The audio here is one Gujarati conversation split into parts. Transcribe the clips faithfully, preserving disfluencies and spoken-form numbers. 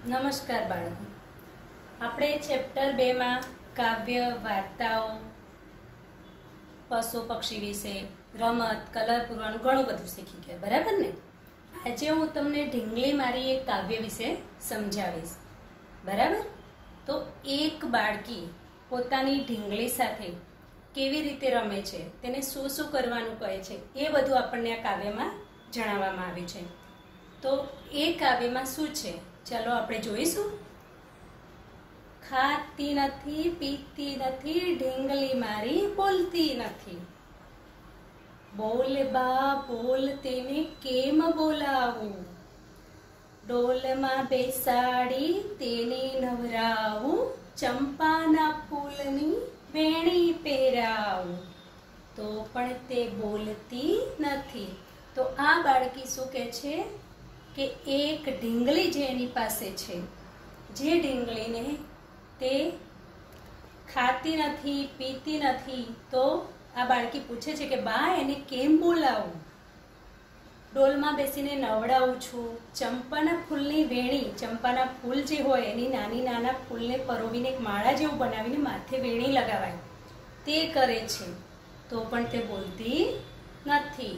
નમસ્કાર બાળકો, આપણે ચેપ્ટર બે માં કાવ્ય, વાર્તાઓ, પશુ પક્ષી વિશે, રમત, કલર પૂરવાનું ઘણું બધું શીખી ગયા, બરાબર ને? આજે હું તમને ઢીંગલી મારી એક કાવ્ય વિશે સમજાવીશ, બરાબર? તો એક બાળકી પોતાની ઢીંગલી સાથે કેવી રીતે રમે છે, તેને શું શું કરવાનું કહે છે, એ બધું આપણને આ કાવ્યમાં જણાવવામાં આવ્યું છે. તો એ કાવ્યમાં શું છે ચાલો આપણે જોઈશું. ખાતી નથી, પીતી નથી, ઢીંગલી મારી બોલતી નથી. બોલ બા બોલ, તેને કેમ બોલાવું? ડોલમાં બેસાડી તેને નવરાવું, ચંપાના ફૂલની વેણી પહેરાવું, તો પણ તે બોલતી નથી. તો આ બાળકી શું કહે છે કે એક ઢીંગલી જે એની પાસે છે, જે ઢીંગલીને તે ખાતી નથી, પીતી નથી, તો આ બાળકી પૂછે છે કે બા એને કેમ બોલાવું? ડોલમાં બેસીને નવડાવું છું, ચંપાના ફૂલની વેણી, ચંપાના ફૂલ જે હોય એની નાની નાના ફૂલને પરોવીને એક માળા જેવું બનાવીને માથે વેણી લગાવાય, તે કરે છે, તો પણ તે બોલતી નથી.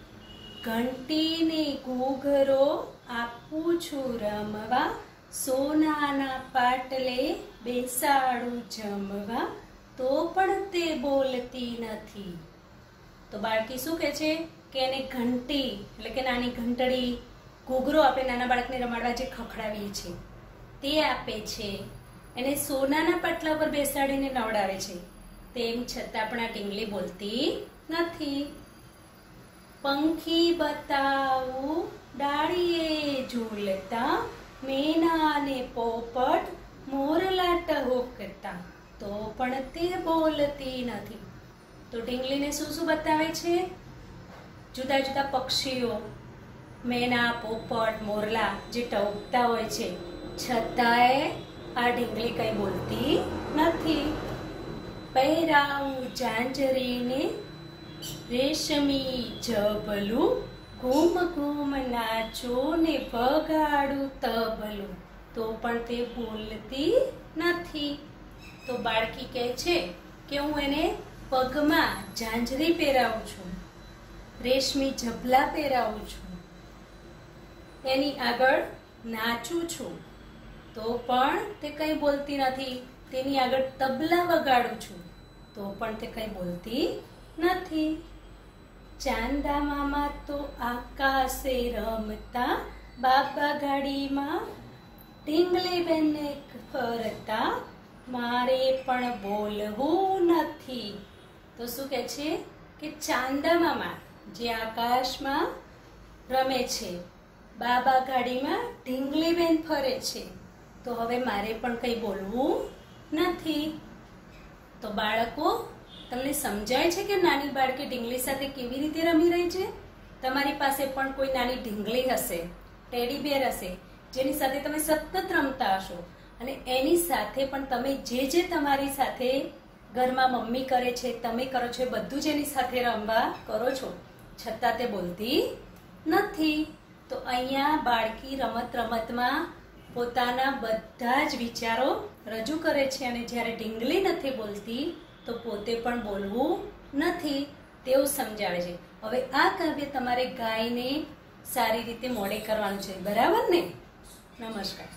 ઘંટીને ઘૂઘરો આપું છું રમવા, સોનાના પાટલે બેસાડું જમવા, તો પણ તે બોલતી નથી. તો બાળકી શું કહે છે કે એને ઘંટી એટલે કે નાની ઘંટડી, ઘૂઘરો આપણે નાના બાળકને રમાડવા જે ખખડાવીએ છીએ તે આપે છે, એને સોનાના પાટલા પર બેસાડીને નવડાવે છે, તેમ છતાં પણ આ ઢીંગલી બોલતી નથી. પંખી બતાવું ડાળીએ ઝૂલતા, મેના ને પોપટ મોરલા ટહુકતા, તો પણ તે બોલતી નથી. તો ઢીંગલીને શું શું બતાવે છે? જુદા જુદા પક્ષીઓ, મેના, પોપટ, મોરલા જે ટહુકતા હોય છે, છતાંય આ ઢીંગલી કઈ બોલતી નથી. પહેરાવું ઝાંઝરીને રેશમી જબલું, ઘૂમ ઘૂમ નાચો ને વગાડું તબલું, તો પણ તે બોલતી નથી. તો બાળકી કહે છે કે હું એને પગમાં ઝાંઝરી પહેરાવું છું, રેશમી જબલા પહેરાવું છું, એની આગળ નાચું છું, તો પણ તે કંઈ બોલતી નથી. તેની આગળ તબલા વગાડું છું, તો પણ તે કંઈ બોલતી નથી. ચાંદા મામા તો આકાશે રમતા, બાબા ગાડીમાં ઢીંગલી બેને ફરતા, મારે પણ બોલવું નથી. તો શું કહે છે કે ચાંદા મામા જે આકાશમાં રમે છે, બાબા ગાડીમાં ઢીંગલી બેન ફરે છે, તો હવે મારે પણ કંઈ બોલવું નથી. તો બાળકો, તમને સમજાય છે કે નાની બાળકી ઢીંગલી સાથે કેવી રીતે રમી રહી છે? તમારી પાસે પણ કોઈ નાની ઢીંગલી હશે, ટેડી બેર હશે, જેની સાથે તમે સતત રમતા હશો, અને એની સાથે પણ તમે જે જે તમારી સાથે ઘરમાં મમ્મી કરે છે, તમે કરો છો, બધું જ એની સાથે રમવા કરો છો, છતાં તે બોલતી નથી. તો અહીંયા બાળકી રમત રમતમાં પોતાના બધા જ વિચારો રજૂ કરે છે, અને જ્યારે ઢીંગલી નથી બોલતી તો પોતે પણ બોલવું નથી તેવું સમજાવે છે. હવે આ કાવ્ય તમારે ગાઈને સારી રીતે મોડે કરવાનું છે, બરાબર ને? નમસ્કાર.